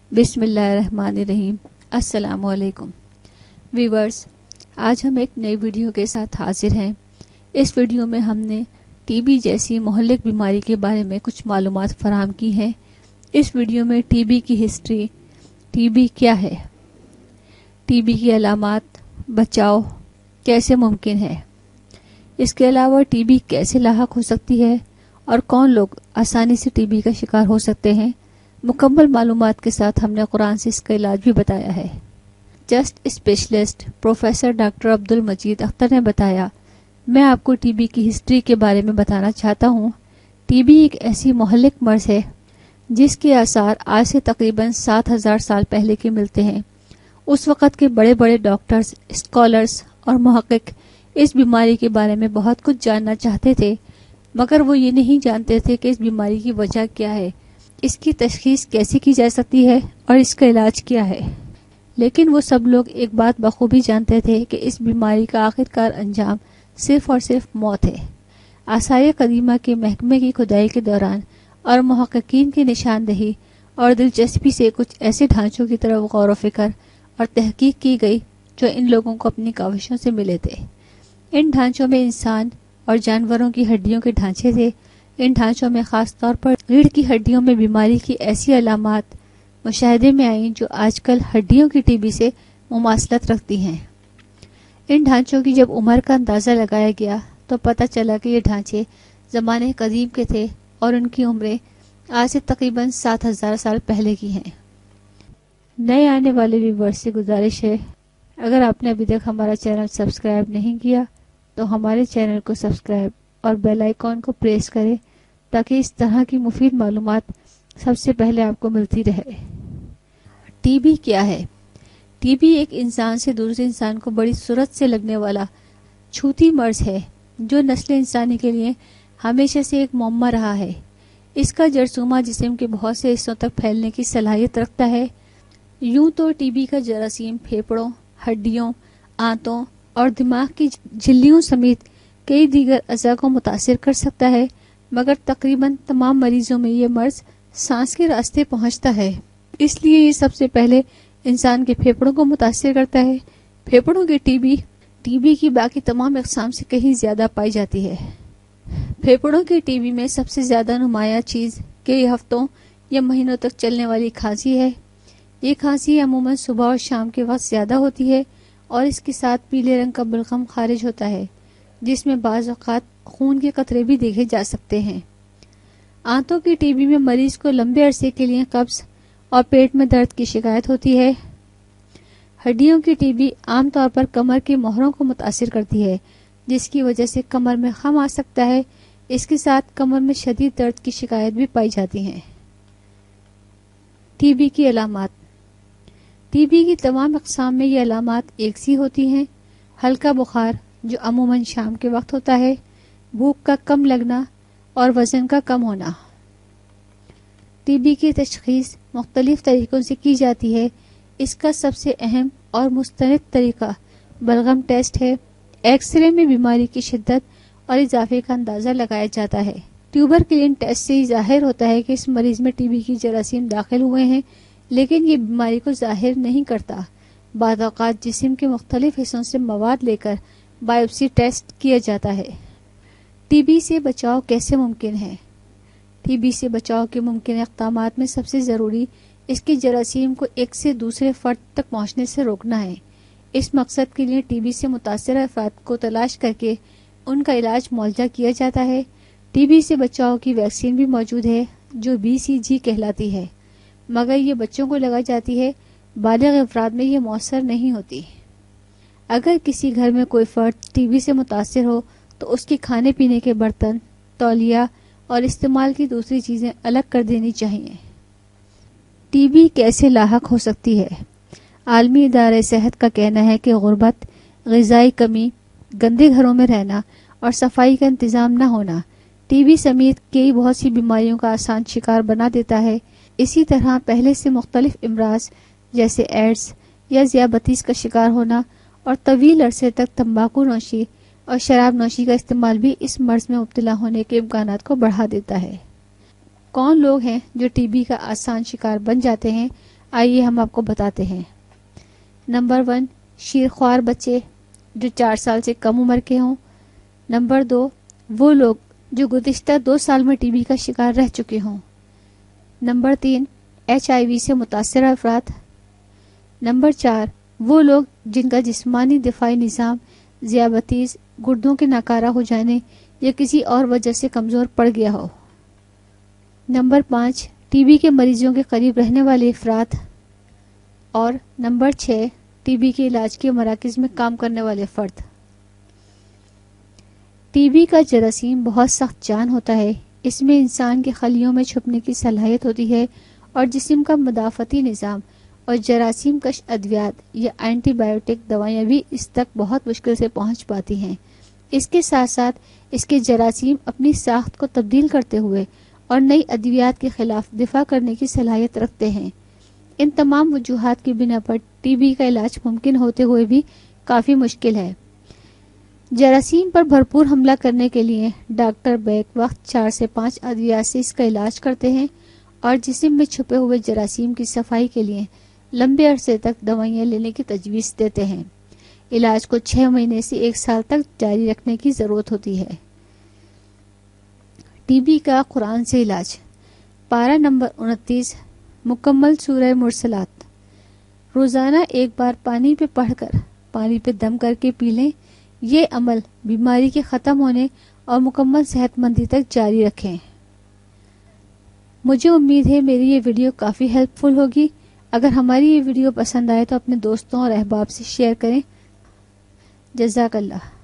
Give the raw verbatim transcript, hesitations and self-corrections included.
بسم اللہ الرحمن الرحیم۔ السلام علیکم ویورز، آج ہم ایک نئی ویڈیو کے ساتھ حاضر ہیں۔ اس ویڈیو میں ہم نے ٹی بی جیسی مہلک بیماری کے بارے میں کچھ معلومات فراہم کی ہیں۔ اس ویڈیو میں ٹی بی کی ہسٹری، ٹی بی کیا ہے، ٹی بی کی علامات، بچاو کیسے ممکن ہے، اس کے علاوہ ٹی بی کیسے لاحق ہو سکتی ہے اور کون لوگ آسانی سے ٹی بی کا شکار ہو سکتے ہیں، مکمل معلومات کے ساتھ ہم نے قرآن سے اس کا علاج بھی بتایا ہے۔ Just specialist professor doctor Abdul Majeed Akhtar نے بتایا، میں آپ کو ٹی بی کی ہسٹری کے بارے میں بتانا چاہتا ہوں۔ ٹی بی ایک ایسی مہلک مرض ہے جس کے آثار آج سے تقریباً سات ہزار سال پہلے کے ملتے ہیں۔ اس وقت کے بڑے بڑے ڈاکٹرز، اسکالرز اور محقق اس بیماری کے بارے میں بہت کچھ جاننا چاہتے تھے، مگر وہ یہ نہیں جانتے تھے کہ اس بیماری کی وجہ کیا ہے، اس کی تشخیص کیسے کی جا سکتی ہے اور اس کا علاج کیا ہے۔ لیکن وہ سب لوگ ایک بات بخوبی جانتے تھے کہ اس بیماری کا آخرکار انجام صرف اور صرف موت ہے۔ آثار قدیمہ کے محکمے کی کھدائی کے دوران اور محققین کی نشاندہی اور دلچسپی سے کچھ ایسے ڈھانچوں کی طرف غور و فکر اور تحقیق کی گئی جو ان لوگوں کو اپنی کاوشوں سے ملے تھے۔ ان ڈھانچوں میں انسان اور جانوروں کی ہڈیوں کے ڈھانچے تھے۔ ان ڈھانچوں میں خاص طور پر ریڑھ کی ہڈیوں میں بیماری کی ایسی علامات مشاہدے میں آئیں جو آج کل ہڈیوں کی ٹی بی سے مماثلت رکھتی ہیں۔ ان ڈھانچوں کی جب عمر کا اندازہ لگایا گیا تو پتہ چلا کہ یہ ڈھانچے زمانے قدیم کے تھے اور ان کی عمریں آج سے تقریباً سات ہزار سال پہلے کی ہیں۔ نئے آنے والے ویورز سے گزارش ہے، اگر آپ نے ابھی تک ہمارا چینل سبسکرائب نہیں کیا تو ہمارے چینل کو سبسکرائب اور بیل آئیکن کو پریس کریں تاکہ اس طرح کی مفید معلومات سب سے پہلے آپ کو ملتی رہے۔ ٹی بی کیا ہے؟ ٹی بی ایک انسان سے دوسرے انسان کو بڑی سرعت سے لگنے والا چھوتی مرض ہے جو نسل انسانی کے لیے ہمیشہ سے ایک معمہ رہا ہے۔ اس کا جرثومہ جسم کے بہت سے حصوں تک پھیلنے کی صلاحیت رکھتا ہے۔ یوں تو ٹی بی کا جراثیم پھیپھڑوں، ہڈیوں، آنتوں اور دماغ کی جھلیوں سمیت کئی دیگر اعضاء کو متاثر کر سکتا ہے، مگر تقریباً تمام مریضوں میں یہ مرض سانس کے راستے پہنچتا ہے، اس لیے یہ سب سے پہلے انسان کے پھیپھڑوں کو متاثر کرتا ہے۔ پھیپھڑوں کی ٹی بی ٹی بی کی باقی تمام اقسام سے کہیں زیادہ پائی جاتی ہے۔ پھیپھڑوں کی ٹی بی میں سب سے زیادہ نمایاں چیز کئی ہفتوں یا مہینوں تک چلنے والی کھانسی ہے۔ یہ کھانسی عموماً صبح اور شام کے وقت زیادہ ہوتی ہے اور اس کے ساتھ پیلے رنگ کا بلغم خارج ہوتا ہے جس میں بعض اوقات خون کے قطرے بھی دیکھے جا سکتے ہیں۔ آنتوں کی ٹی بی میں مریض کو لمبے عرصے کے لیے قبض اور پیٹ میں درد کی شکایت ہوتی ہے۔ ہڈیوں کی ٹی بی عام طور پر کمر کے موہروں کو متاثر کرتی ہے جس کی وجہ سے کمر میں خم آ سکتا ہے۔ اس کے ساتھ کمر میں شدید درد کی شکایت بھی پائی جاتی ہے۔ ٹی بی کی علامات۔ ٹی بی کی تمام اقسام میں یہ علامات ایک سی ہوتی ہیں۔ ہلکا بخار جو عموماً شام کے وقت ہوتا ہے، بھوک کا کم لگنا اور وزن کا کم ہونا۔ ٹی بی کی تشخیص مختلف طریقوں سے کی جاتی ہے۔ اس کا سب سے اہم اور مستند طریقہ بلغم ٹیسٹ ہے۔ ایکس رے میں بیماری کی شدت اور اضافے کا اندازہ لگایا جاتا ہے۔ ٹیوبرکلین ٹیسٹ سے ظاہر ہوتا ہے کہ اس مریض میں ٹی بی کی جراثیم داخل ہوئے ہیں، لیکن یہ بیماری کو ظاہر نہیں کرتا۔ بعض اوقات جسم کے مختلف حصوں سے مواد لے کر بائیوپسی ٹیسٹ کیا جاتا ہے۔ ٹی بی سے بچاؤ کیسے ممکن ہے؟ ٹی بی سے بچاؤ کے ممکن اقدامات میں سب سے ضروری اس کے جراثیم کو ایک سے دوسرے فرد تک پہنچنے سے روکنا ہے۔ اس مقصد کے لیے ٹی بی سے متاثرہ افراد کو تلاش کر کے ان کا علاج معالجہ کیا جاتا ہے۔ ٹی بی سے بچاؤ کی ویکسین بھی موجود ہے جو بی سی جی کہلاتی ہے، مگر یہ بچوں کو لگائی جاتی ہے، بالغ افراد میں یہ مؤثر نہیں ہوتی۔ اگر کسی گھر میں کوئی فرد ٹی بی سے متاثر ہو تو اس کے کھانے پینے کے برتن، تولیہ اور استعمال کی دوسری چیزیں الگ کر دینی چاہیے۔ ٹی بی کیسے لاحق ہو سکتی ہے؟ عالمی ادارہ صحت کا کہنا ہے کہ غربت، غذائی کمی، گندے گھروں میں رہنا اور صفائی کا انتظام نہ ہونا ٹی بی سمیت کئی بہت سی بیماریوں کا آسان شکار بنا دیتا ہے۔ اسی طرح پہلے سے مختلف امراض جیسے ایڈز یا ذیابیطس کا شکار ہونا اور طویل عرصے تک تمباکو نوشی اور شراب نوشی کا استعمال بھی اس مرض میں مبتلا ہونے کے امکانات کو بڑھا دیتا ہے۔ کون لوگ ہیں جو ٹی بی کا آسان شکار بن جاتے ہیں؟ آئیے ہم آپ کو بتاتے ہیں۔ نمبر ون، شیرخوار بچے جو چار سال سے کم عمر کے ہوں۔ نمبر دو، وہ لوگ جو گزشتہ دو سال میں ٹی بی کا شکار رہ چکے ہوں۔ نمبر تین، ایچ آئی وی سے متاثرہ افراد۔ نمبر چار، وہ لوگ جن کا جسمانی دفاعی نظام ذیابیطس، گردوں کے ناکارہ ہو جانے یا کسی اور وجہ سے کمزور پڑ گیا ہو۔ نمبر پانچ، ٹی بی کے مریضوں کے قریب رہنے والے افراد۔ اور نمبر چھ، ٹی بی کے علاج کے مراکز میں کام کرنے والے فرد۔ ٹی بی کا جراثیم بہت سخت جان ہوتا ہے۔ اس میں انسان کے خلیوں میں چھپنے کی صلاحیت ہوتی ہے اور جسم کا مدافعتی نظام اور جراثیم کش ادویات یا اینٹی بائیوٹک دوائیاں بھی اس تک بہت مشکل سے پہنچ پاتی ہیں۔ اس کے ساتھ ساتھ اس کے جراثیم اپنی ساخت کو تبدیل کرتے ہوئے اور نئی ادویات کے خلاف دفاع کرنے کی صلاحیت رکھتے ہیں۔ ان تمام وجوہات کی بنا پر ٹی بی کا علاج ممکن ہوتے ہوئے بھی کافی مشکل ہے۔ جراثیم پر بھرپور حملہ کرنے کے لیے ڈاکٹر بیک وقت چار سے پانچ ادویات سے اس کا علاج کرتے ہیں اور جسم میں چھپے ہوئے جراثیم کی صفائی کے لیے لمبے عرصے تک دوائیاں لینے کی تجویز دیتے ہیں۔ علاج کو چھ مہینے سے ایک سال تک جاری رکھنے کی ضرورت ہوتی ہے۔ ٹی بی کا قرآن سے علاج۔ پارہ نمبر انتیس، مکمل سورہ مرسلات۔ روزانہ ایک بار پانی پہ پڑھ کر پانی پہ دم کر کے پی لیں۔ یہ عمل بیماری کے ختم ہونے اور مکمل صحت مندی تک جاری رکھیں۔ مجھے امید ہے میری یہ ویڈیو کافی ہیلپ فل ہوگی۔ اگر ہماری یہ ویڈیو پسند آئے تو اپنے دوستوں اور احباب سے شیئر کریں۔ جزاک اللہ۔